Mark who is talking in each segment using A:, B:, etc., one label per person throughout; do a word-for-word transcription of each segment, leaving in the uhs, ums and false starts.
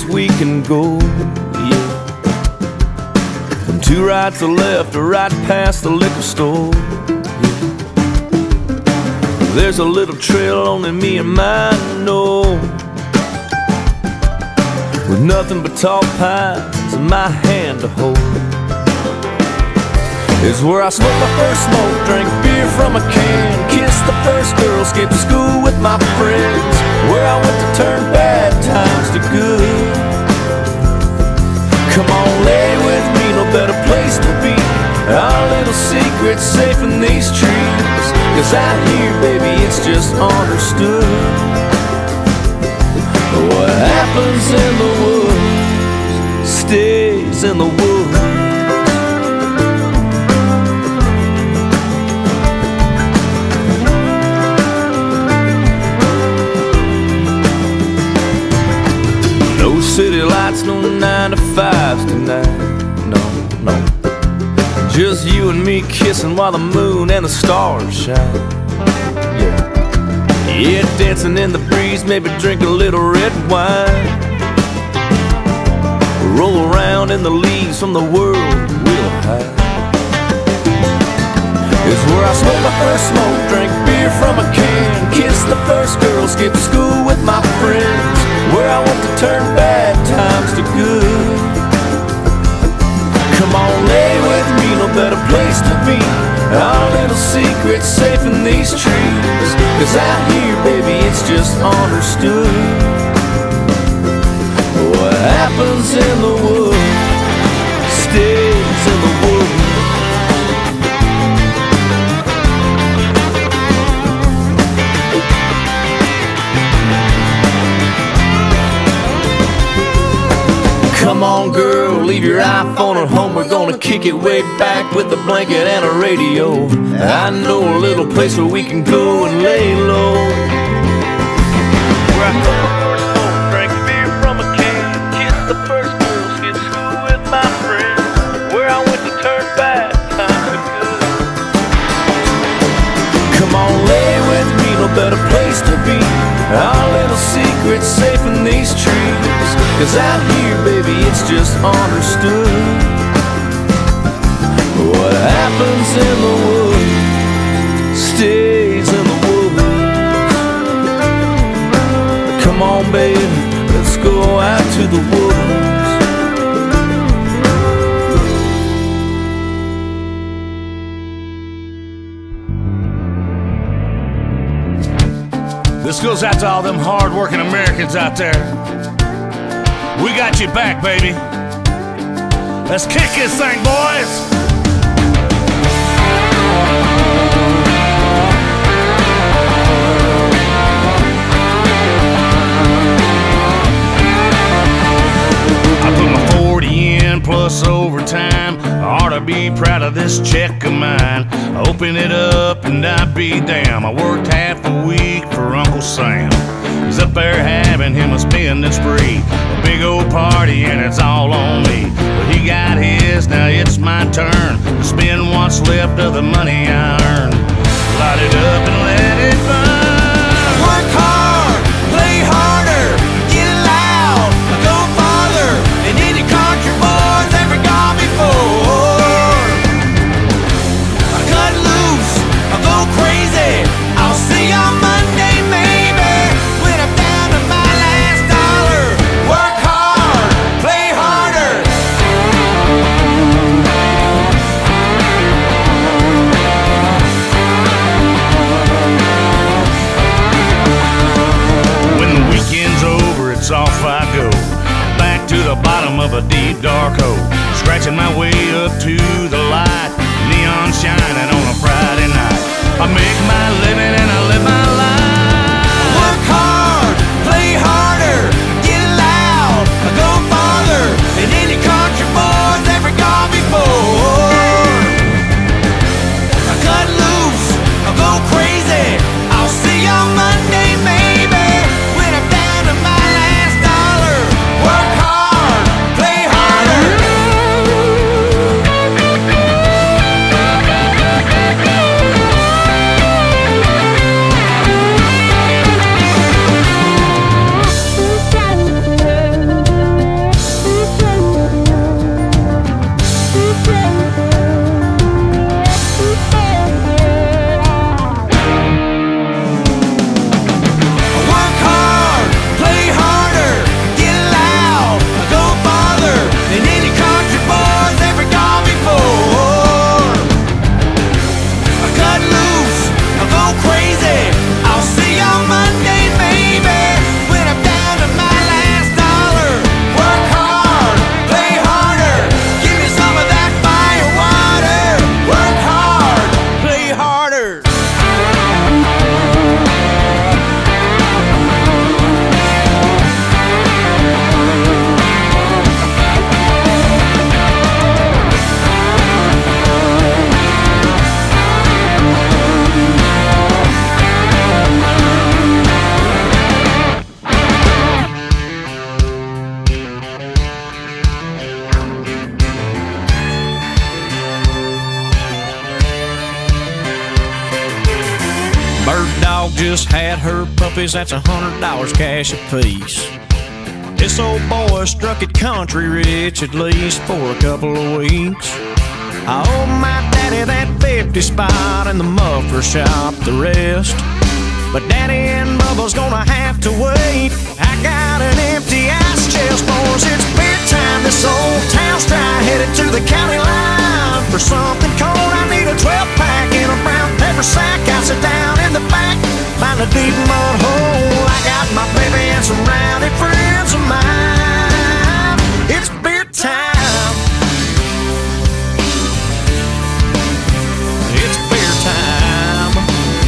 A: we can go, yeah. And two rights or left, or right past the liquor store, yeah. There's a little trail only me and mine know, with nothing but tall pines in my hand to hold. It's where I smoked my first smoke, drank beer from a can, kissed the first girl, skipped to school with my friends, where I went to turn bad times to good. Come on, lay with me, no better place to be. Our little secret's safe in these trees, 'cause out here, baby, it's just understood. What happens in the woods stays in the woods. No city lights, no nine to fives tonight, no, no. Just you and me kissing while the moon and the stars shine, yeah. Yeah, dancing in the breeze, maybe drink a little red wine, roll around in the leaves from the world we'll hide. It's where I smoked my first smoke, drank beer from a can, kissed the first girl, skipped school with my friends, where I went to turn bad times to good. Come on, lay with me, no better place to be. Our little secret's safe in these trees, 'cause out here, baby, it's just understood. What happens in the woods stays in the woods. Come on, girl, leave your iPhone at home. We're gonna kick it way back with a blanket and a radio. I know a little place where we can go and lay low, where I go first smoke, drank beer from a can, kissed the first girl, skipped school with my friends, where I went to turn bad times to good. Come on, lay with me, no better place to be. Our little secret's safe in these trees, 'cause out here, baby, it's just understood. What happens in the woods stays in the woods. Come on, baby, let's go out to the woods.
B: This goes out to all them hard-working Americans out there. We got you back, baby. Let's kick this thing, boys. I put my forty in plus overtime. I ought to be proud of this check of mine. I open it up and I be damn. I worked half a week for Uncle Sam. He's up there having him a spending spree, a big old party, and it's all on me. But he got his, now it's my turn to spend what's left of the money I earn. Light it up and let it burn.
C: Work hard, play harder, get loud, go farther than any country boys ever gone before. I cut loose, I go crazy, I'll see you on Monday maybe, when I'm down to my last dollar. Work hard, play harder.
B: When the weekend's over, it's off I go, back to the bottom of a deep dark hole, scratching my way up to the light, neon shining on a Friday night. I make my living and I live my life.
C: Work hard, play harder, get loud, go farther than any country boys ever gone before. I cut loose, I go crazy, I'll see you on Monday maybe, when I'm down to my last dollar. Work hard, play harder.
D: just had her puppies, that's a hundred dollars cash apiece. This old boy struck it country rich at least for a couple of weeks. I owe my daddy that fifty spot in the muffler shop, the rest. But Daddy and Bubba's gonna have to wait. I got an empty ice chest, boys, it's beer time. This old town's dry, headed to the county line. For something cold, I need a twelve pack in a brown paper sack. I sit down in the back, find a deep mud hole. I got my baby and some rowdy friends of mine. It's beer time. It's beer time.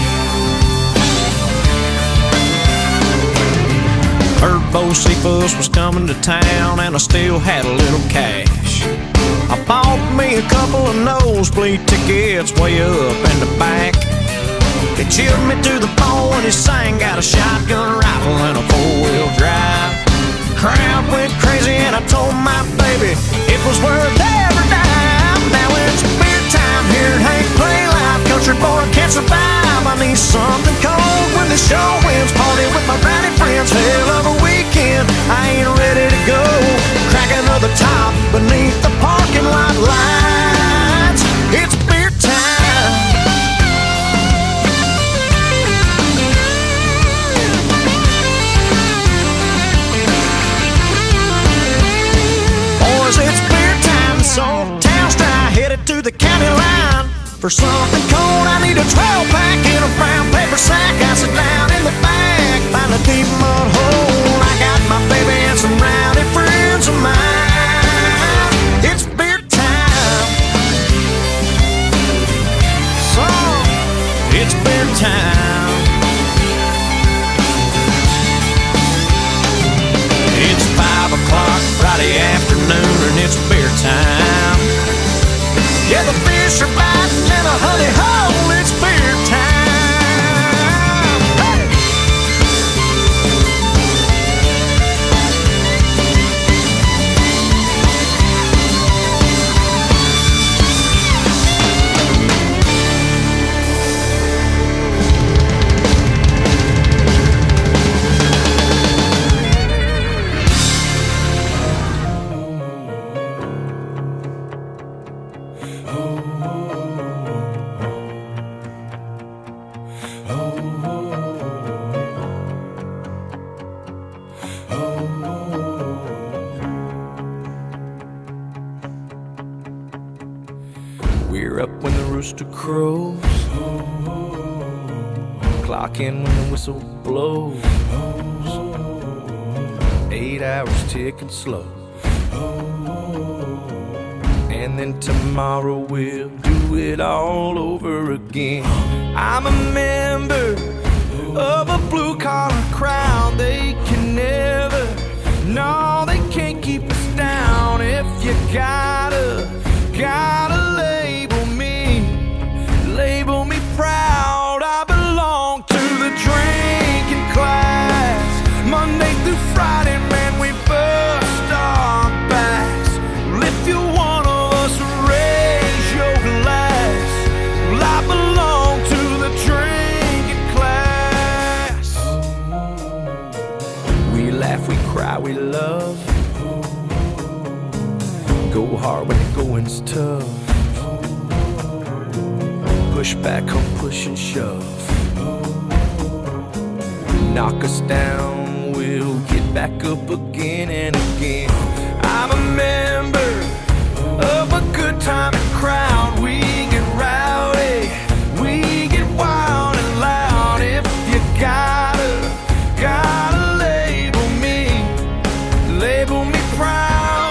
D: Heard Bo Cephas was coming to town, and I still had a little cash. I bought me a couple of nosebleed tickets way up in the back. They chilled me to the bone when he sang, got a shotgun rifle and a four-wheel drive. Crowd went crazy and I told my baby it was worth every dime. Now it's beer time here at Hank Play Live. Country boy can't survive. I need something cold when the show ends. Party with my rowdy friends, hell of a weekend. I ain't ready to go. Crack another top beneath the parking lot lights. It's beer time. Boys, it's beer time. This old town's dry, headed to the county line. For something cold, I need a twelve pack in a brown paper sack. I sit down in the back, find a deep mud hole. I got my baby and some rowdy friends of mine. It's beer time. So, it's beer time. It's five o'clock Friday afternoon and it's beer time. Yeah, the fish are biting in a honey hole. It's beer time. Hey! We're up when the rooster crows, clock in when the whistle blows. Eight hours ticking slow, and then tomorrow we'll do it all over again. I'm a member of a blue-collar crowd. They can never, no, they can't keep us down. If you gotta, gotta label me, label me proud. I belong to the drinking class. Monday through Friday, man, we bust our backs. Well, if you're one of us, raise your glass. Well, I belong to the drinking class. We laugh, we cry, we love. Go hard when the going's tough. Push back, come push and shove. Knock us down, we'll get back up again and again. I'm a member of a good time and crowd. We get rowdy, we get wild and loud. If you gotta, gotta label me, label me proud.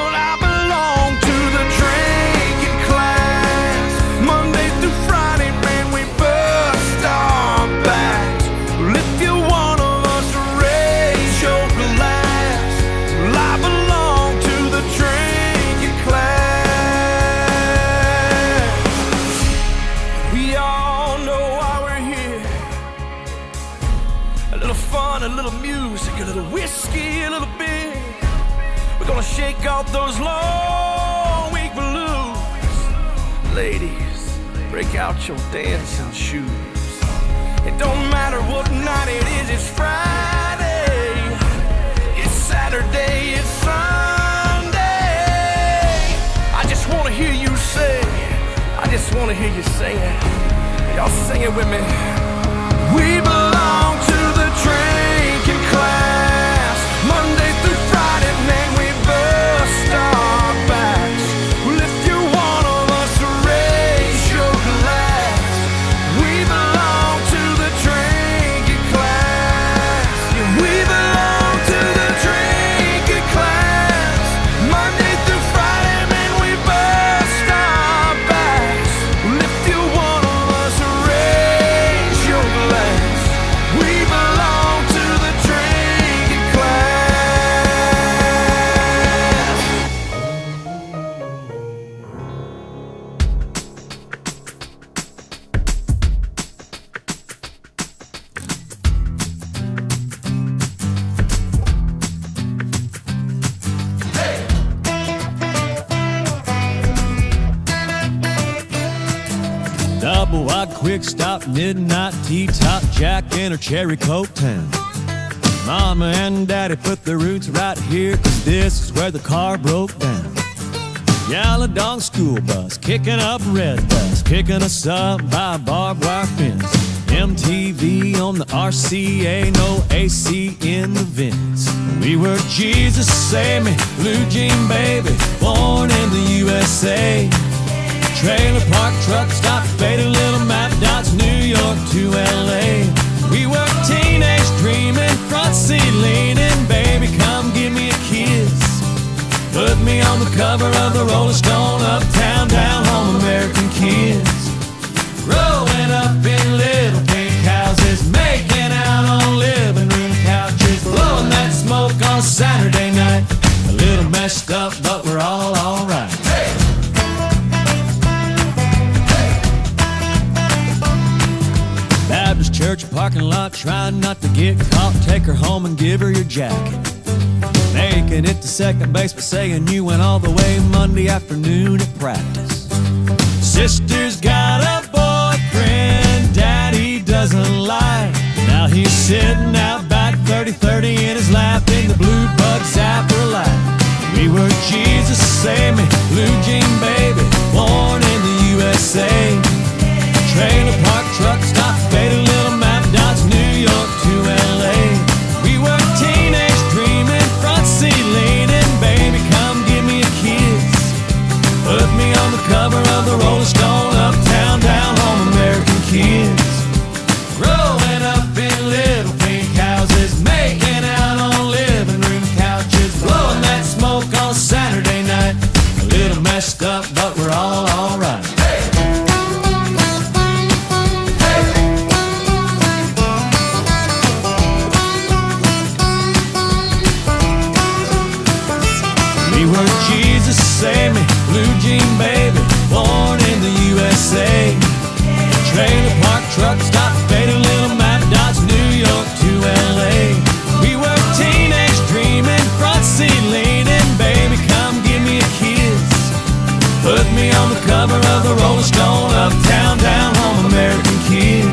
D: A little music, a little whiskey, a little beer. We're gonna shake off those long week blues. Ladies, break out your dancing shoes and
C: It don't matter what night it is, it's Friday, it's Saturday, it's Sunday. I just wanna hear you say, I just wanna hear you sing it. Y'all sing it with me. We belong to the drinking class. Monday through Friday, man, we bust our backs. Well, if you're one of us, raise your glass. We belong to the drinking class. Yeah, we belong to the drinking class. Monday through Friday, man, we bust our backs. Well, if you're one of us, raise your glass. We belong to the drinking class.
D: Double wide quick stop, midnight tea top, Jack in her cherry coke town. Mama and daddy put their roots right here, cause this is where the car broke down. Yellow dog school bus, kicking up red bus, picking us up by a barbed wire fence. M T V on the R C A, no A C in the vents. We were Jesus save me, blue jean baby, born in the U S A. Trailer park, truck stop, faded little map dots, New York to L A. We were teenage dreaming, front seat leaning, baby come give me a kiss. Put me on the cover of the Rolling Stone, uptown, down home, American kids. Growing up in little pink houses, making out on living room couches, blowing that smoke on Saturday night. A little messed up, but we're all alright. Baptist church parking lot, trying not to get caught. Take her home and give her your jacket. Making it to second base, but saying you went all the way Monday afternoon at practice. Sister's got a boyfriend daddy doesn't like. Now he's sitting out back, thirty thirty in his lap, in the blue bug zapper light. We were Jesus save me, blue jean baby, born in the U S A. Trailer park, truck stop, faded little map dots, New York to L A. We were teenage dreaming, front seat leaning, baby come give me a kiss. Put me on the cover of the Rolling Stone, uptown, down home, American kids. Growing up in little pink houses, making out on living room couches, blowing that smoke on Saturday night. A little messed up, but we're all alright. We were Jesus save me, blue jean baby, born in the U S A. Trailer park, truck stop, faded little map dots, New York to L A. We were teenage dreaming, front seat leaning, baby come give me a kiss. Put me on the cover of the Rolling Stone, uptown, down home, American kids.